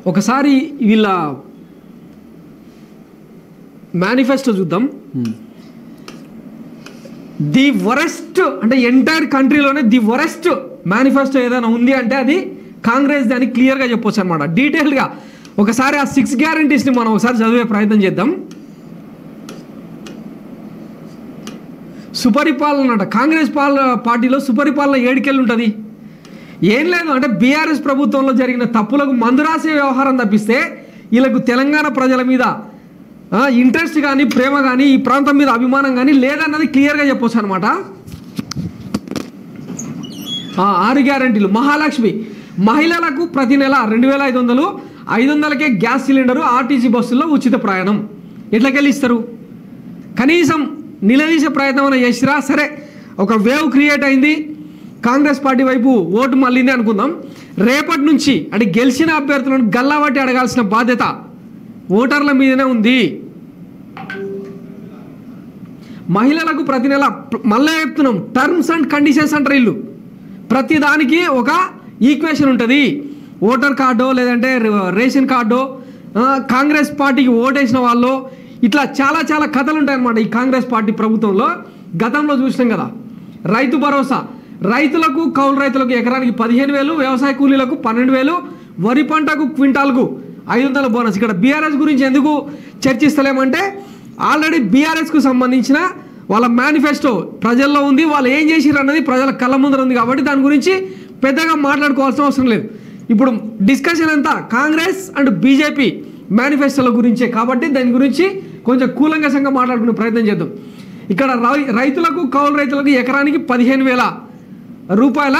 ఒకసారి వీళ్ళ మేనిఫెస్టో చూద్దాం. ది వరెస్ట్ అంటే ఎంటైర్ కంట్రీలోనే ది వరెస్ట్ మేనిఫెస్టో ఏదైనా ఉంది అంటే అది కాంగ్రెస్ దాన్ని క్లియర్గా చెప్పొచ్చు అనమాట. డీటెయిల్డ్గా ఒకసారి ఆ 6 గ్యారంటీస్ని మనం ఒకసారి చదివే ప్రయత్నం చేద్దాం. సుపరిపాలన అంట, కాంగ్రెస్ పార్టీలో సుపరిపాలన 7 ఉంటుంది. ఏం లేదు అంటే బీఆర్ఎస్ ప్రభుత్వంలో జరిగిన తప్పులకు మందు రాసే వ్యవహారం తప్పిస్తే వీళ్ళకు తెలంగాణ ప్రజల మీద ఇంట్రెస్ట్ కానీ ప్రేమ కానీ ఈ ప్రాంతం మీద అభిమానం కానీ లేదన్నది క్లియర్గా చెప్పొచ్చు అనమాట. 6 గ్యారంటీలు. మహాలక్ష్మి, మహిళలకు ప్రతి నెల 2500, 500కే గ్యాస్ సిలిండరు, ఆర్టీసీ బస్సుల్లో ఉచిత ప్రయాణం. ఎట్లకెళ్ళి ఇస్తారు? కనీసం నిలదీసే ప్రయత్నం చేసిరా? సరే, ఒక వేవ్ క్రియేట్ అయింది, కాంగ్రెస్ పార్టీ వైపు ఓటు మళ్ళీంది అనుకుందాం. రేపటి నుంచి అంటే గెలిచిన అభ్యర్థులను గల్లాబట్టి అడగాల్సిన బాధ్యత ఓటర్ల మీదనే ఉంది. మహిళలకు ప్రతి నెల మళ్ళీ చెప్తున్నాం, టర్మ్స్ అండ్ కండిషన్స్ అంటారు వీళ్ళు. ప్రతి దానికి ఒక ఈక్వేషన్ ఉంటుంది. ఓటర్ కార్డో లేదంటే రేషన్ కార్డో, కాంగ్రెస్ పార్టీకి ఓటేసిన వాళ్ళు, ఇట్లా చాలా చాలా కథలు ఉంటాయన్నమాట ఈ కాంగ్రెస్ పార్టీ ప్రభుత్వంలో. గతంలో చూసినాం కదా, రైతు భరోసా, రైతులకు కౌలు రైతులకు ఎకరానికి 15,000, వ్యవసాయ కూలీలకు 12,000, వరి పంటకు క్వింటాల్కు 500 బోనస్. ఇక్కడ బీఆర్ఎస్ గురించి ఎందుకు చర్చిస్తలేమంటే ఆల్రెడీ బీఆర్ఎస్కు సంబంధించిన వాళ్ళ మేనిఫెస్టో ప్రజల్లో ఉంది, వాళ్ళు ఏం చేసిర్రు అన్నది ప్రజల కళ్ళ ముందర ఉంది కాబట్టి దాని గురించి పెద్దగా మాట్లాడుకోవాల్సిన అవసరం లేదు. ఇప్పుడు డిస్కషన్ అంతా కాంగ్రెస్ అండ్ బీజేపీ మేనిఫెస్టోల గురించే కాబట్టి దాని గురించి కొంచెం కూలంకషంగా మాట్లాడుకునే ప్రయత్నం చేద్దాం. ఇక్కడ రైతులకు కౌలు రైతులకు ఎకరానికి 15,000 రూపాయల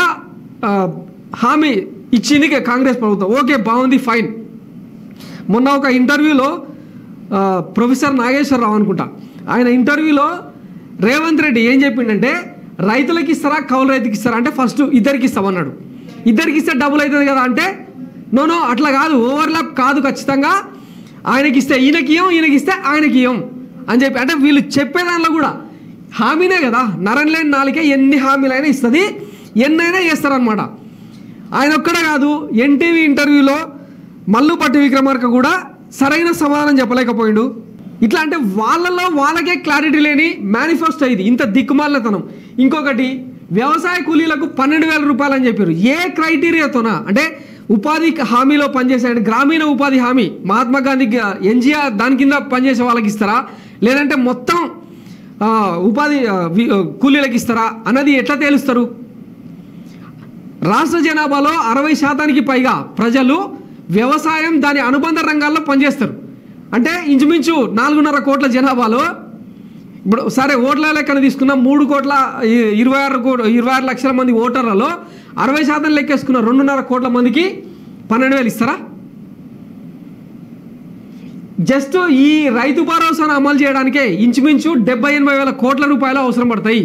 హామీ ఇచ్చింది కాంగ్రెస్ ప్రభుత్వం. ఓకే, బాగుంది, ఫైన్. మొన్న ఒక ఇంటర్వ్యూలో ప్రొఫెసర్ నాగేశ్వరరావు అనుకుంటా, ఆయన ఇంటర్వ్యూలో రేవంత్ రెడ్డి ఏం చెప్పిండంటే రైతులకి ఇస్తారా కౌలు రైతుకి ఇస్తారా అంటే ఫస్ట్ ఇద్దరికి ఇస్తామన్నాడు. ఇద్దరికి ఇస్తే డబుల్ అవుతుంది కదా అంటే నో అట్లా కాదు, ఓవర్లాప్ కాదు, ఖచ్చితంగా ఆయనకి ఇస్తే ఈయనకి ఇయ్యం, ఈయనకి ఇస్తే ఆయనకి ఇయ్యం అని చెప్పి, అంటే వీళ్ళు చెప్పేదానిలో కూడా హామీనే కదా, నరం లేని నాలుకే ఎన్ని హామీలైనా ఇస్తుంది, ఎన్నైనా చేస్తారనమాట. ఆయన ఒక్కడే కాదు, ఎన్టీవీ ఇంటర్వ్యూలో మల్లుపట్టి విక్రమార్క కూడా సరైన సమాధానం చెప్పలేకపోయిండు. ఇట్లా అంటే వాళ్ళకే క్లారిటీ లేని మేనిఫెస్టో ఇది, ఇంత దిక్కుమాలినతనం. ఇంకొకటి, వ్యవసాయ కూలీలకు 12,000 రూపాయలు అని చెప్పారు. ఏ క్రైటీరియాతోనా అంటే ఉపాధి హామీలో పనిచేసే గ్రామీణ ఉపాధి హామీ మహాత్మా గాంధీ ఎన్జిఆర్ దాని కింద పనిచేసే వాళ్ళకి ఇస్తారా లేదంటే మొత్తం ఉపాధి కూలీలకు ఇస్తారా అన్నది ఎట్లా తేలుస్తారు? రాష్ట్ర జనాభాలో 60% పైగా ప్రజలు వ్యవసాయం దాని అనుబంధ రంగాల్లో పనిచేస్తారు. అంటే ఇంచుమించు 4.5 కోట్ల జనాభాలో, ఇప్పుడు సరే ఓట్ల లెక్కన తీసుకున్న 3,26 లక్షల మంది ఓటర్లలో 60% లెక్కేసుకున్న 2.5 కోట్ల మందికి 12,000 ఇస్తారా? జస్ట్ ఈ రైతు భరోసాను అమలు చేయడానికే ఇంచుమించు 70-80 వేల కోట్ల రూపాయలు అవసరం పడతాయి.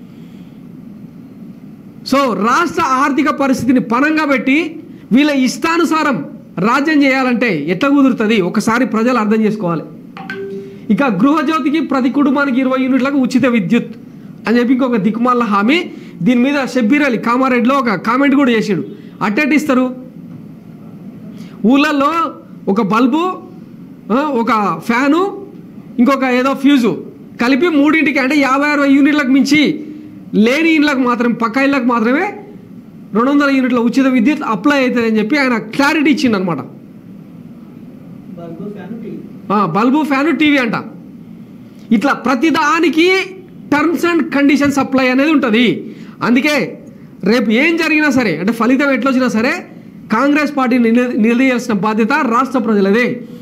సో రాష్ట్ర ఆర్థిక పరిస్థితిని పణంగా పెట్టి వీళ్ళ ఇష్టానుసారం రాజ్యం చేయాలంటే ఎట్లా కుదురుతుంది? ఒకసారి ప్రజలు అర్థం చేసుకోవాలి. ఇక గృహజ్యోతికి ప్రతి కుటుంబానికి 20 యూనిట్లకు ఉచిత విద్యుత్ అని చెప్పి ఇంకొక దిక్కుమాల హామీ. దీని మీద షబ్బీర్ అలీ కామారెడ్డిలో ఒక కామెంట్ కూడా చేసాడు. అట్టెట్టిస్తారు? ఊళ్ళల్లో ఒక బల్బు, ఒక ఫ్యాను, ఇంకొక ఏదో ఫ్యూజు కలిపి 3ంటికి అంటే 50-60 యూనిట్లకు మించి లేని ఇళ్ళకు మాత్రమే, పక్క ఇళ్ళకు మాత్రమే 200 యూనిట్ల ఉచిత విద్యుత్ అప్లై అవుతుంది అని చెప్పి ఆయన క్లారిటీ ఇచ్చిండు అనమాట. బల్బు, ఫ్యాను, టీవీ అంట. ఇట్లా ప్రతిదానికి టర్మ్స్ అండ్ కండిషన్స్ అప్లై అనేది ఉంటుంది. అందుకే రేపు ఏం జరిగినా సరే అంటే ఫలితం ఎట్లొచ్చినా సరే కాంగ్రెస్ పార్టీని నిలదీయాల్సిన బాధ్యత రాష్ట్ర ప్రజలదే.